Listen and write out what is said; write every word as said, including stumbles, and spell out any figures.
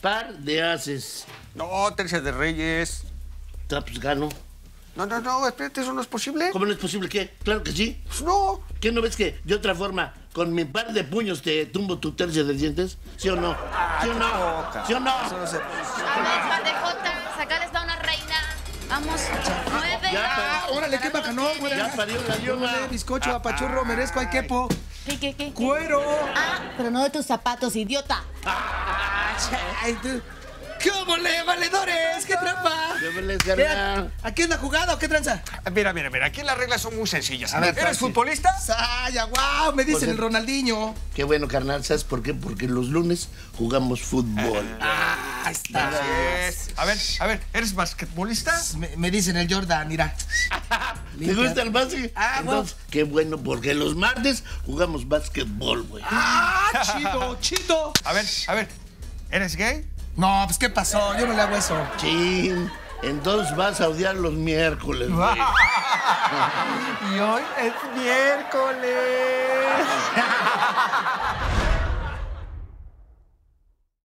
par de ases. No, tercia de reyes. Ah, pues gano. No, no, no, espérate, eso no es posible. ¿Cómo no es posible? ¿Qué? Claro que sí. Pues no. ¿Qué no ves que de otra forma, con mi par de puños te tumbo tu tercia de dientes? ¿Sí o no? ¿Sí o no? Poca. ¿Sí o no? Eso no se... A ver, par de jotas, acá les va una reina. Vamos, nueve. Ya, Órale, qué bacanón, güey. Ya parió la Órale, yoma. bizcocho, apachurro, merezco, ay, quepo. ¿Qué, qué, qué? ¡Cuero! Ah, pero no de tus zapatos, idiota. Ay, tú- ¿Qué óvole, valedores? ¡Qué trampa! ¿Qué les gana? ¿Aquí es la jugada o qué tranza? Mira, mira, mira, aquí las reglas son muy sencillas. A ver, ¿eres fácil. futbolista? ¡Saya, guau! Me dicen Pues, el Ronaldinho. Qué bueno, carnal. ¿Sabes por qué? Porque los lunes jugamos fútbol. Ah, ahí está. Así es. A ver, a ver, ¿eres basquetbolista? Me, me dicen el Jordan, mira. ¿Te gusta el básquet? Ah, Entonces, qué bueno, porque los martes jugamos básquetbol, güey. ¡Ah, chido, chido! A ver, a ver, ¿eres gay? No, pues, ¿qué pasó? Yo no le hago eso. Chin. Entonces vas a odiar los miércoles, güey. Y hoy es miércoles.